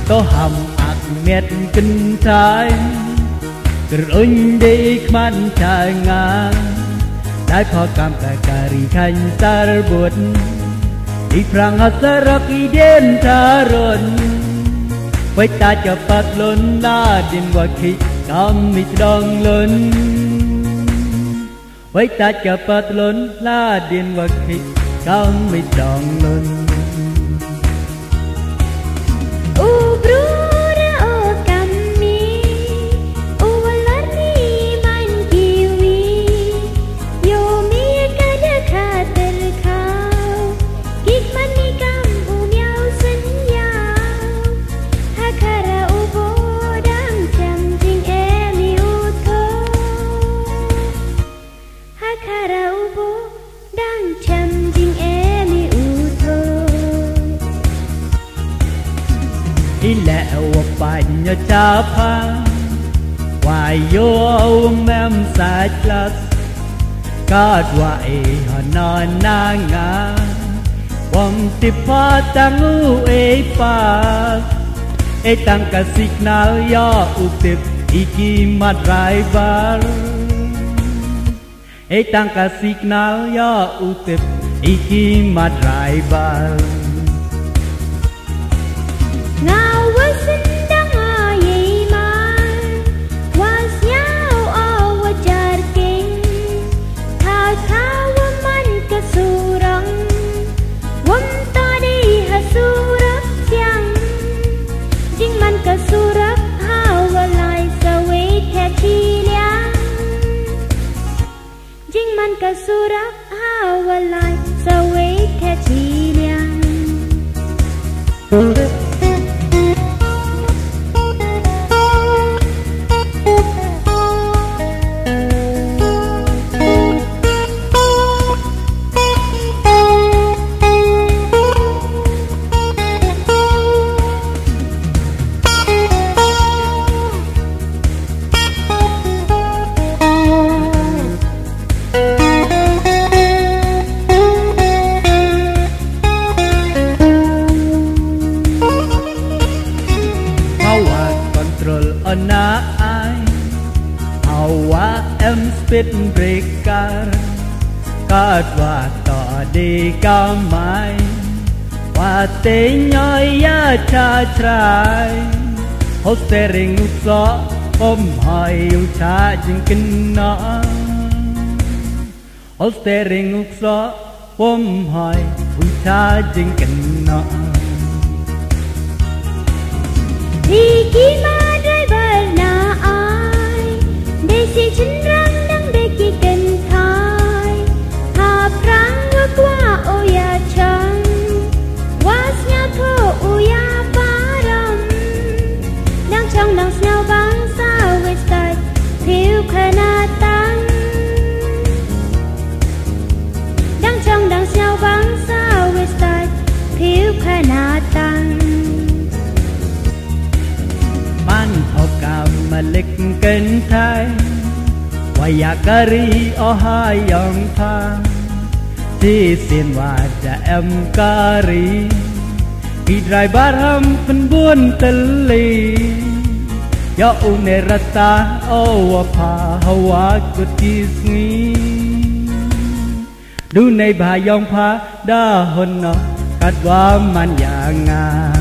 tô hầm ạc miệt kinh trái rồi đi man trái ngang đã khó cảm cả cari khanh sar buồn đi prang hasarak iden taron vậy ta cho phát lớn la din wa khi cam mít dong lớn vậy ta cho phát lớn la din wa khi cam mít dong lớn lẹ bánh nhớ cha pha hoài vô mem sạch lát cả đoại họ nói na ngã quăng tiếp pha tăng u e tăng cả signal yo u tiếp iki mat driver e tăng cả signal yo u tiếp iki mat driver Surak hawalai sawe kachiliang na ai hawa em speed breaker cát và tỏ đi cao mai và tê nhoi ya cha trai hốt steering út gió ôm hỏi yêu cha chính kinh nó hốt steering út gió ôm hỏi yêu cha chính kinh nó đi kia si chân răng đang để kia cần thay hà prang qua qua oya chang was nhà thô oya param đang trong đang sneo băng sao với style thiếu khana tăng đang trong đang sneo băng sao với style thiếu khana tăng man học cảm mà lịch cần thay Waya kari ohai yang pha si sin wajah em kari di driver ham penbun teli ya unerata awapa hawa kutisni du nei bayong pha da honno kadwa man yang